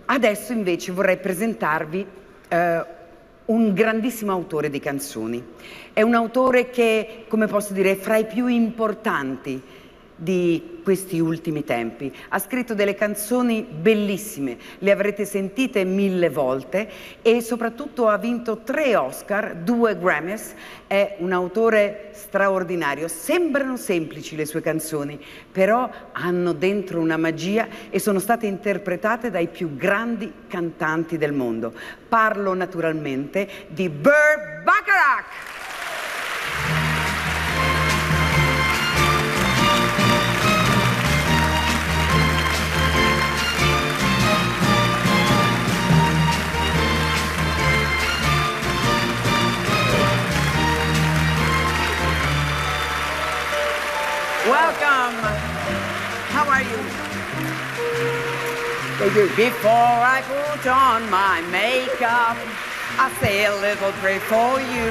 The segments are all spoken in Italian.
Adesso invece vorrei presentarvi un grandissimo autore di canzoni. È un autore che, come posso dire, è fra i più importanti di questi ultimi tempi. Ha scritto delle canzoni bellissime, le avrete sentite 1000 volte e soprattutto ha vinto 3 Oscar, 2 Grammys. È un autore straordinario. Sembrano semplici le sue canzoni, però hanno dentro una magia e sono state interpretate dai più grandi cantanti del mondo. Parlo naturalmente di Burt Bacharach! Welcome. How are you? Before I put on my makeup, I say a little prayer for you.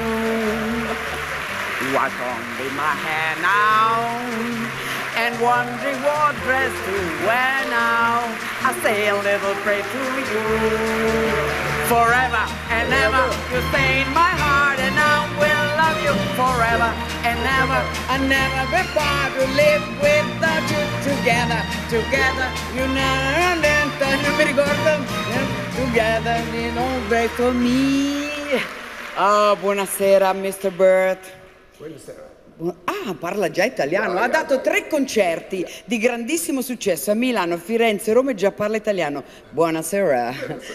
Wash only my hair now, and wondering what dress to wear now. I say a little prayer to you. Forever and ever, you stay in my heart, and I will love you forever and ever. I never be far to live without you together, together. You never, non mi ricordo, together, you know, break for me. Oh, buonasera, Mr. Burt. Buonasera. Ah, parla già italiano. Ha dato 3 concerti di grandissimo successo a Milano, Firenze, Roma e già parla italiano. Buonasera.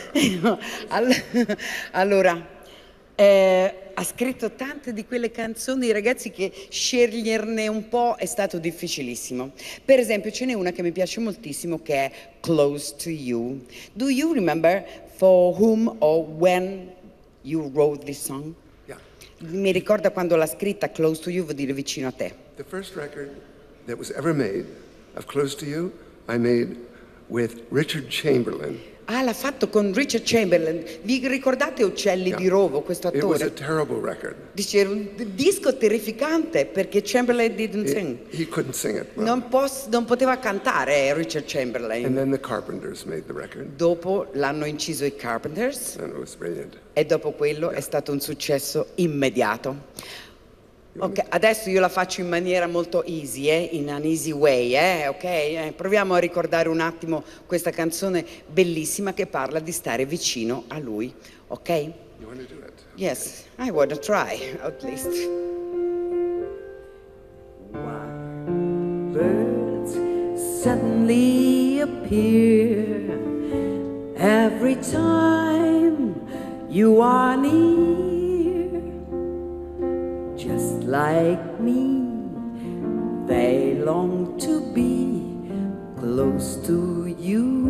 Allora, ha scritto tante di quelle canzoni, ragazzi, che sceglierne un po' è stato difficilissimo. Per esempio, ce n'è una che mi piace moltissimo che è Close to You. Do you remember for whom or when you wrote this song? Mi ricorda quando l'ha scritta. Close to You vuol dire vicino a te. The first record that was ever made of Close to You, I made with Richard Chamberlain. Ah, l'ha fatto con Richard Chamberlain. Vi ricordate Uccelli di Rovo, questo It was a attore? terrible record. Dice, era un disco terrificante perché Chamberlain didn't sing. He couldn't sing it well. Non poteva cantare Richard Chamberlain. And then the Carpenters made the record. Dopo l'hanno inciso i Carpenters And it was brilliant. e dopo quello è stato un successo immediato. Ok, adesso io la faccio in maniera molto easy, in an easy way, ok? Proviamo a ricordare un attimo questa canzone bellissima che parla di stare vicino a lui, ok? You want to do it? Yes, I want to try, at least. Birds suddenly appear every time you are near. Just like me, they long to be close to you.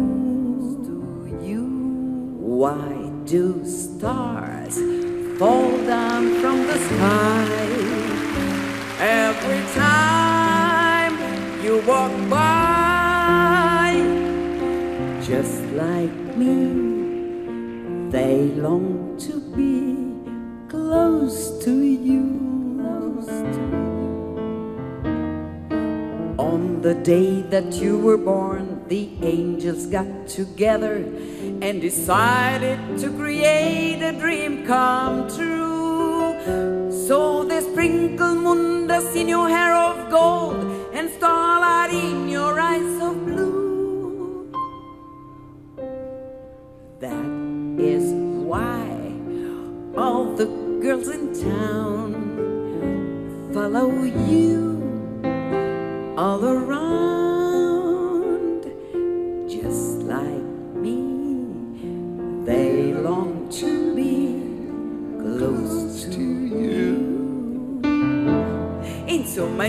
Why do stars fall down from the sky every time you walk by? Just like me, they long to be close to you. On the day that you were born, the angels got together and decided to create a dream come true. So they sprinkled moondas in your hair of gold and starlight in your eyes of blue. That is why all the girls in town follow you all around. Just like me, they long to be close to you. Insomma,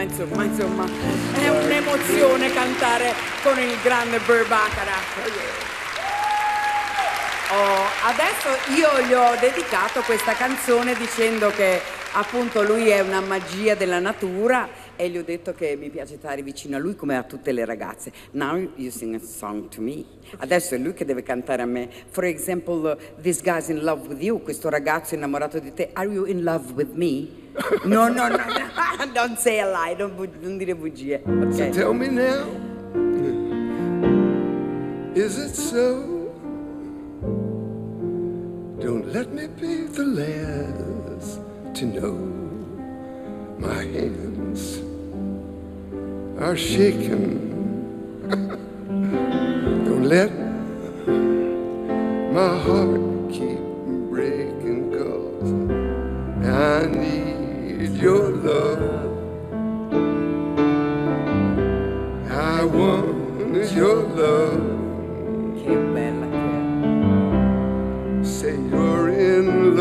è un'emozione cantare con il grande Burt Bacharach. Adesso io gli ho dedicato questa canzone dicendo che appunto lui è una magia della natura e gli ho detto che mi piace stare vicino a lui come a tutte le ragazze. Now you sing a song to me. Adesso è lui che deve cantare a me. For example, this guy's in love with you. Questo ragazzo è innamorato di te. Are you in love with me? No. Don't say a lie, non dire bugie. Okay. So tell me now, is it so? let me be the last to know my hands are shaking. Don't let my heart keep breaking, 'cause I need your love. I want your love. Che bella che è. Say you're in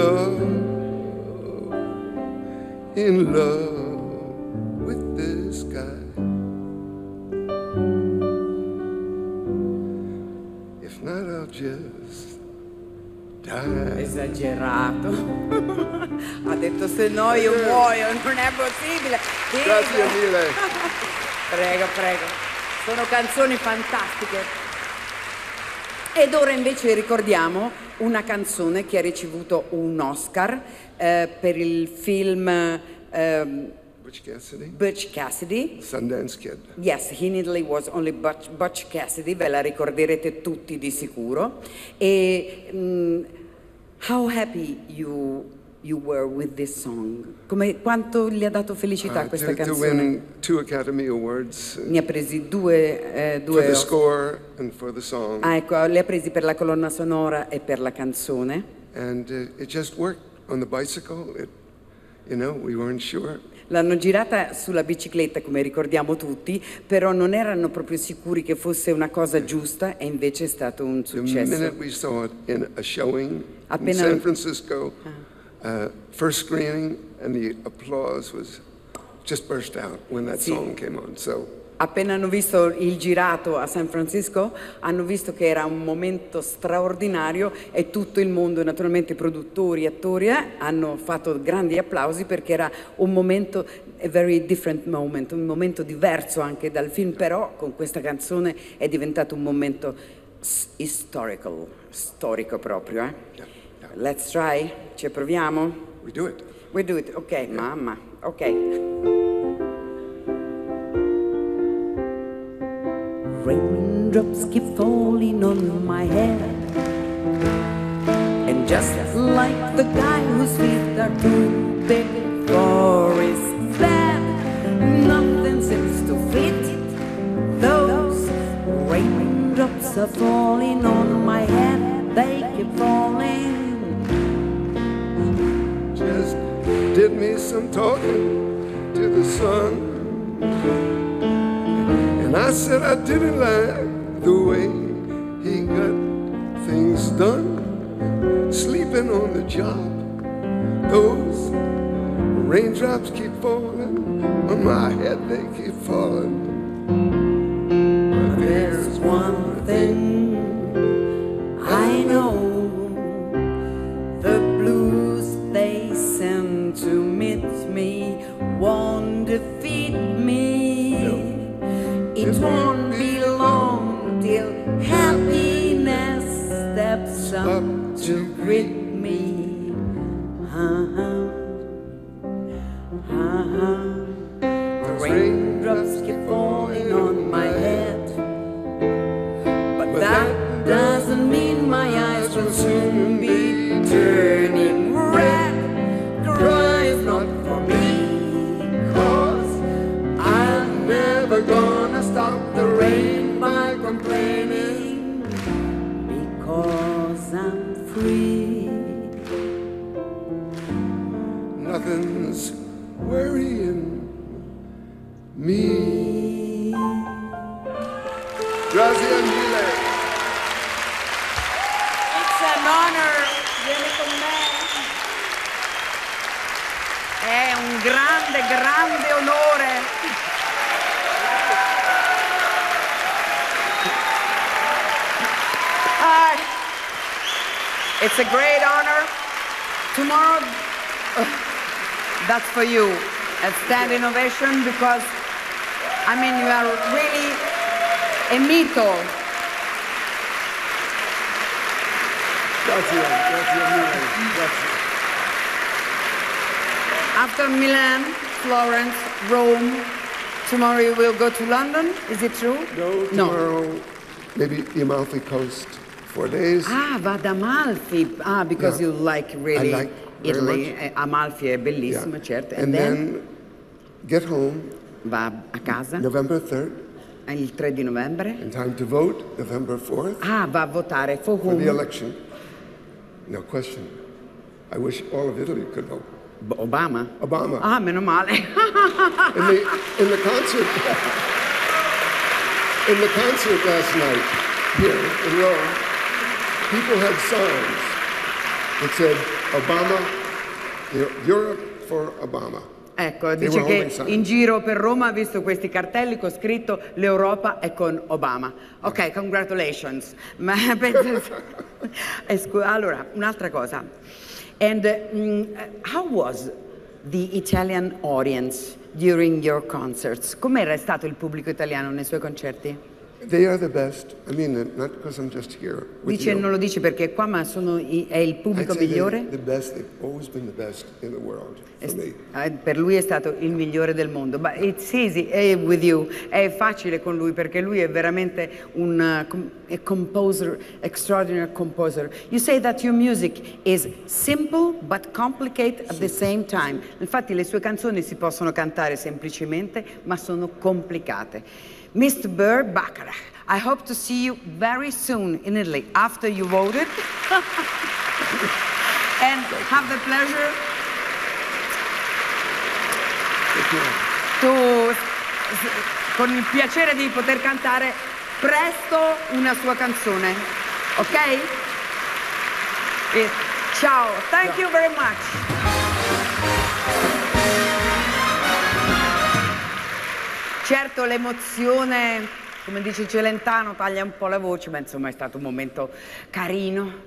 love with this guy. If not, I'll just die. Esagerato. Ha detto se no io muoio, non è possibile. Grazie mille. Prego, prego. Sono canzoni fantastiche. Ed ora invece ricordiamo una canzone che ha ricevuto un Oscar per il film Butch Cassidy. Sundance Kid. Yes, in Italy was only Butch Cassidy, ve la ricorderete tutti di sicuro. E how happy you were with this song? Quanto gli ha dato felicità questa To canzone? win 2 Academy Awards Ne ha presi due for the score and for the song. Ah, ecco, le ha presi per la colonna sonora e per la canzone. And it just worked on the bicycle. We weren't sure. L'hanno girata sulla bicicletta, come ricordiamo tutti, però non erano proprio sicuri che fosse una cosa giusta e invece è stato un The successo. minute we saw it in a showing in Appena- San Francisco, first screening, and the applause was just burst out when that Sì. song came on. So Appena hanno visto il girato a San Francisco, hanno visto che era un momento straordinario e tutto il mondo, naturalmente produttori, attori, hanno fatto grandi applausi perché era un momento, a very different moment, un momento diverso anche dal film, però con questa canzone è diventato un momento storico proprio. yeah, yeah. Let's try, ci proviamo? We do it. We do it, ok, mamma, ok. Raindrops keep falling on my head, and just like the guy whose feet are too big for his bed, nothing seems to fit. Those raindrops are falling on my head, they keep falling. Just did me some talking to the sun. And I said I didn't like the way he got things done, sleeping on the job. Those raindrops keep falling on my head, they keep falling. But There's one thing I know, the blues they send to meet me won't defeat me. It won't be long till happiness steps up to greet me. The raindrops keep falling on my head, but that doesn't mean my eyes will soon be turning red. Cry is not for me, 'cause I'm never gonna stop the rain by complaining, because I'm free. nothing's worrying me. Grazie mille. It's an honor, vieni con me. È un grande, grande onore. It's a great honor. Tomorrow, that's for you. A standing ovation because, I mean, you are really a mito. Grazie mille. Grazie. After Milan, Florence, Rome, tomorrow you will go to London. Is it true? No, tomorrow, maybe the Amalfi Coast, 4 days. Ah, va ad Amalfi. Ah, because Yeah. you like really I like very Italy. much. Amalfi è bellissimo, Yeah. certo. And then get home va a casa November 3rd, il 3 di novembre. in time to vote November 4th Ah, va a votare for for the whom? election. No question. I wish all of Italy could vote. Obama? Obama. Ah, meno male. In the concert, in the concert last night here in Rome, people had signs that said Obama, Europe for Obama. Ecco, They dice were che holding signs. in giro per Roma ha visto questi cartelli con scritto l'Europa è con Obama. Ok, congratulations. Ma penso... Allora, un'altra cosa. And how was the Italian audience during your concerts? Com'era stato il pubblico italiano nei suoi concerti? They are the best. I mean it, not because I'm just here with Dice, you. non lo dice perché qua, ma è il pubblico I'd say migliore? the best. They've always been the best in the world for me. Per lui è stato il migliore del mondo. But it's easy with you. È facile con lui perché lui è veramente a composer, extraordinary composer. You say that your music is simple but complicated at the same time. Infatti le sue canzoni si possono cantare semplicemente, ma sono complicate. Mr. Burt Bacharach, I hope to see you very soon in Italy after you voted. And have the pleasure con il piacere di poter cantare presto una sua canzone, ok? Ciao, thank you very much. Certo, l'emozione, come dice Celentano, taglia un po' la voce, ma insomma è stato un momento carino.